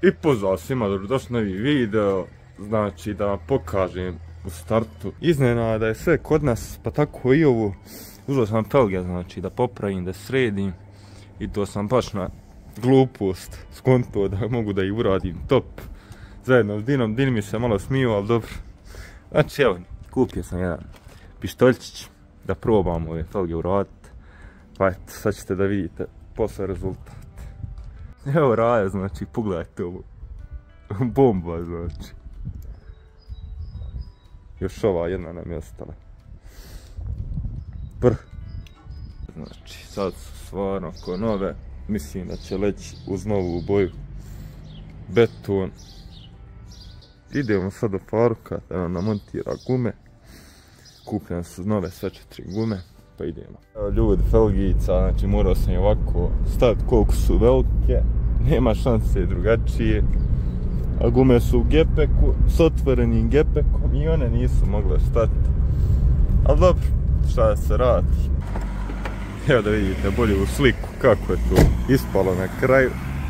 I pozdrav svima, dobrodošli novi video, znači da vam pokažem u startu. Iznenada je sve kod nas, pa tako i ovo. Uzeo sam felge, znači da popravim, da sredim. I to sam baš na glupost skonto da mogu da ih uradim top. Zajedno s Dinom, Din mi se malo smio, ali dobro. Znači evo, kupio sam jedan pištoljčić da probam ove felge uraditi. Pa eto, sad ćete da vidite posle rezultat. Evo Raja, znači, pogledajte ovo. Bomba, znači. Još ova jedna nam je ostala. Znači, sad su stvarno ko nove. Mislim da će leći uz novu boju. Beton. Idemo sad do Faruka da nam namontira gume. Kupljene su nove sve 4 gume. Pa idemo. Evo ljudi, felgica, znači morao sam je ovako staviti koliko su velike. Nema šanse drugačije. A gume su u gepeku, s otvorenim gepekom i one nisu mogle stati. Ali dobro, šta da se radi. Evo da vidite bolje u sliku kako je to ispalo na kraju.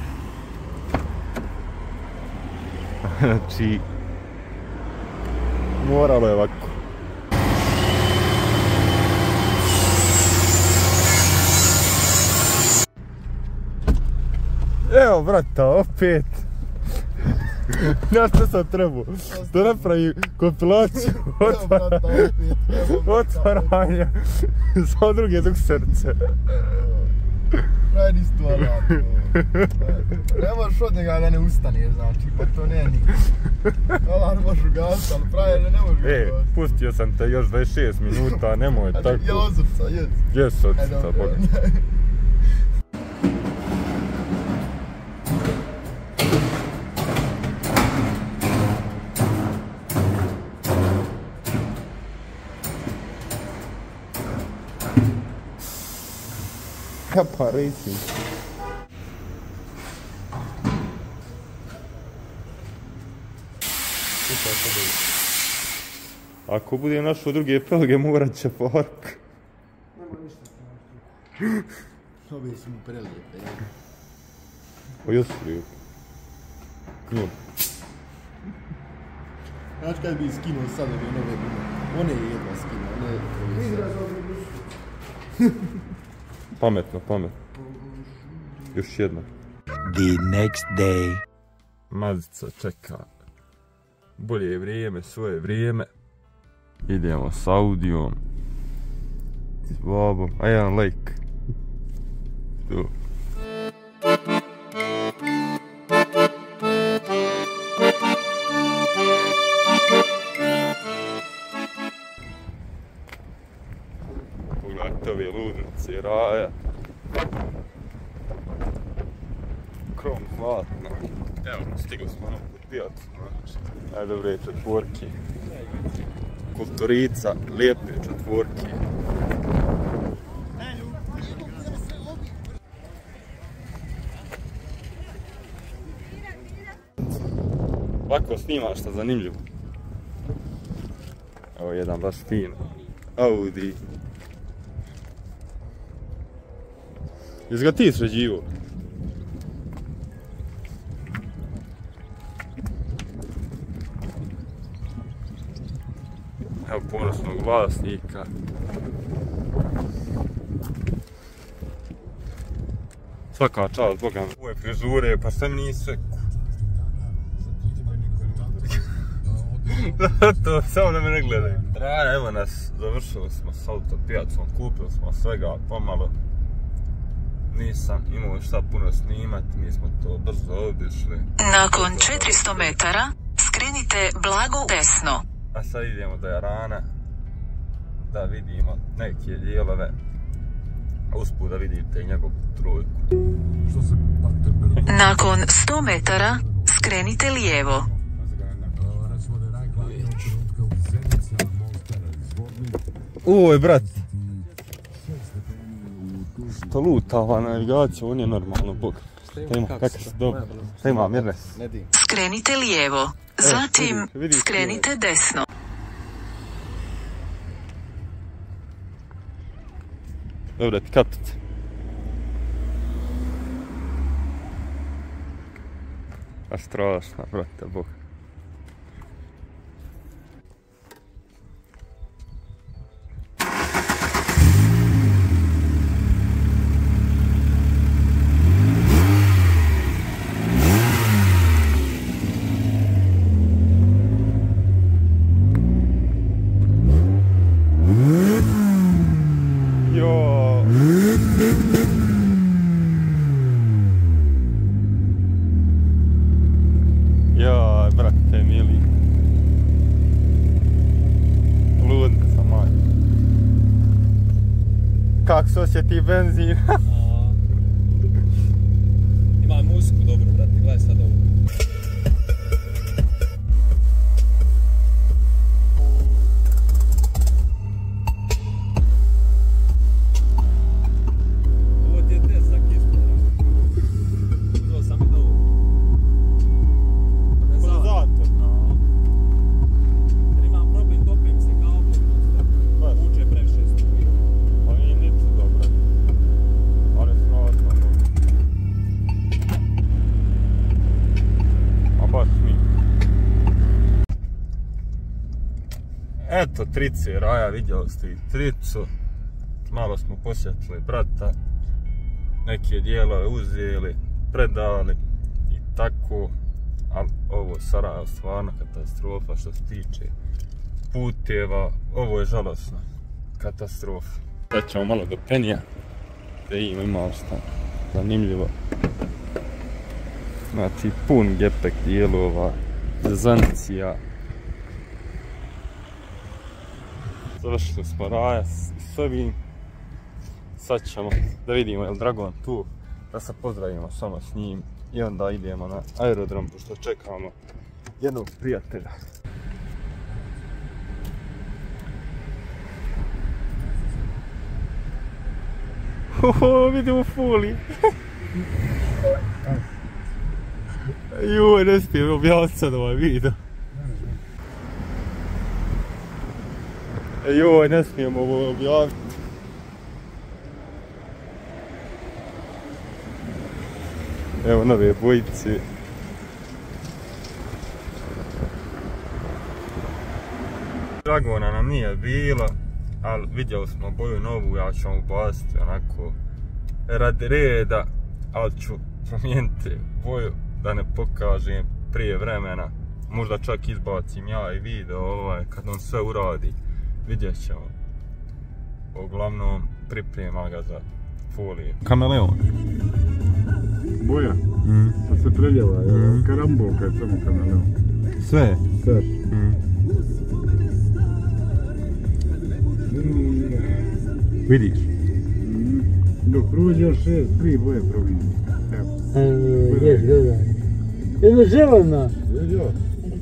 Znači, moralo je ovako. Evo brata, opet. Ja što sam trebao? Da napravim kompilaciju otvaranja za druge dok srce. Pravi istu alarm. Nemaš od njega da ne ustaneš, znači, pa to nije nikad. Alarm možeš ugasiti, ali pravi ne možeš ugasiti. Pustio sam te još 26 minuta, nemoj tako. Je od srca, jes. Jes od srca, boga. Kapa racing. Ako budem našao druge felge, morat će Faruk. Nema ništa to. Ove su mu prelijepe, jel? O, jesu lijepe. Njom. Znači kad bi skinuo sad ove nove gume, one je jedva skinuo, one je sad. Pametno, pametno. Još jedna. The next day. Mazica čeka bolje vrijeme, svoje vrijeme. Idemo s Audijom. S babom. A jedan like. Tu. Pogledajte ove ludnice, Raja. Krom zlatno. Evo, stigli smo na put, znači. Najdobre četvorke. Kulturica, lijepe četvorke. Ovako snimaš šta zanimljivo. Evo jedan baš fin Audi. Jesi ga ti sređivo? Evo ponosnog vlasnika. Svaka čast, boga mi. Ove frizure, pa sve mi nisu seku. To, samo da me ne gledaju. Raja, evo nas, završili smo s autopijacom, kupili smo svega pomalo. Nisam imao šta puno snimat, mi smo to brzo obišli. Nakon 400 metara, skrenite blago desno. A sad idemo do Jarana, da vidimo neke dijelove, a usput da vidite i njegovu trojku. Nakon 100 metara, skrenite lijevo. Oj, brat! Što luta ova navigacija, on je normalno, bog. Šta ima, kakav se dobro? Šta ima, mirne? Skrenite lijevo, zatim skrenite desno. Dobro, ti kapice. A strašna, brate, bog. Joj, brate mili. Ludnica moja. Kak se osjeti benzin? Ima musku dobro, brate, gledaj sad ovo. Ovo ti je test za kišku. Uzeo sam i novu. Zato. Jer imam problem, topim se kao oblog. Vuče previše struje. Pa nije niču dobro. Ali strašno dobro. A baš mi. Eto trice Raja, vidjeli ste i tricu. Malo smo posjetili brata. Neke dijelove uzeli, predali i tako. Ali ovo Sarajevo stvarno katastrofa što se tiče puteva. Ovo je žalosno. Katastrofa. Sad ćemo malo do Penija. Da imamo šta zanimljivo. Znači pun gepek dijelova, zezancija. Završili smo Raja s ovim. Sad ćemo da vidimo je li Dragon tu. Da se pozdravimo samo s njim. I onda idemo na aerodrom pošto čekamo jednog prijatelja. Hoho, vidim u fuli. Joj, ne smijem objaviti sad ovaj video. Joj, ne smijem ovo objaviti. Evo nove bojice. Dragona nam nije bilo, ali vidjeli smo boju novu, ja ću vam ubaciti onako radi reda, ali ću promijeniti boju da ne pokažem prije vremena. Možda čak izbacim ja i video kad on sve uradi, vidjet ćemo. Uglavnom priprema ga za folije. Kameleon. Boja, pa se preljeva, karambolka je samo kameleon. Sve? Sve. Vidiš? Dok prođe 3 boje promijeniti. Evo. Ješ, gledaj. Jedno želena. Vidio?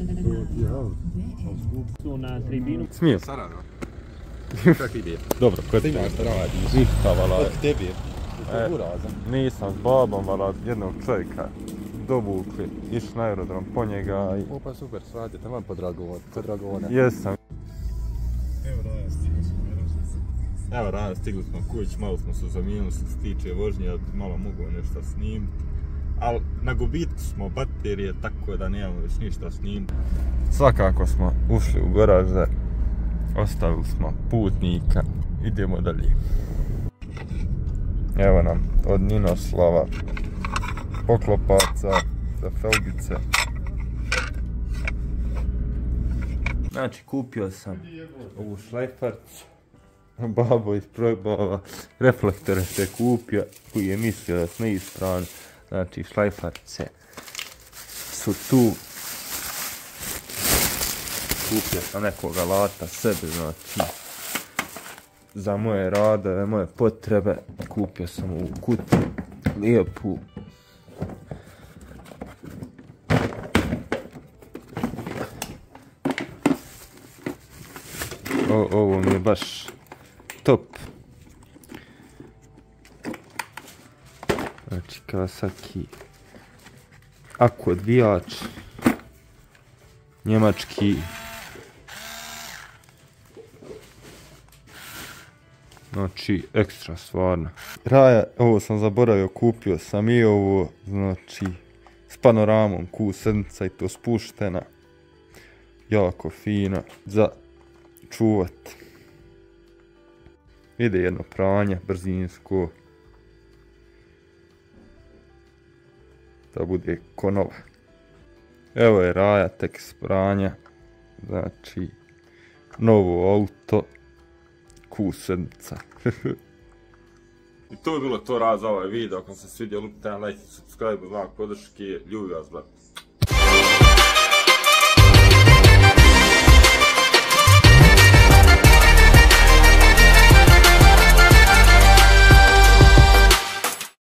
Tu na tribinu. Smijem. Sarajevo. Kak ide? Dobro, kod ti radiš? Ništa, vala. Kod tebi. Nisam s babom, vala, jednog čovjeka dovukli, išli na aerodrom po njega i... O pa super, svađe, tamo po Dragovone. Jesam. Evo Raja, Stigli smo kuć, malo smo se zamijenili što se tiče vožnje, malo mogu nešto snimiti. Ali na gubitku smo baterije, tako da nemamo još ništa snimiti. Svakako smo ušli u garaže, ostavili smo putnika, idemo dalje. Evo nam od Ninoslava poklopaca za felgice. Znači kupio sam ovu šlajfarcu. Babo isprobava reflektore se kupio koji je mislio da su neispravni. Znači šlajfarce su tu. Kupio sam nekog alata sebi, znači za moje radove, moje potrebe. Kupio sam ovu kutiju lijepu. Ovo mi je baš top. Znači Kawasaki aku odvijač, njemački. Znači ekstra stvarno. Raja, ovo sam zaboravio, kupio sam i ovo, znači panoramom, Q7 i to spuštena. Jako fina za čuvat. Ide jedno pranje, brzinsko. Da bude ko nova. Evo je Raja tek iz pranja. Znači, novo auto. Q7. I to je bilo to za ovaj video. Ako vam se svidio, lupite na like, subscribe, znak podrške. Ljubi vas, brate.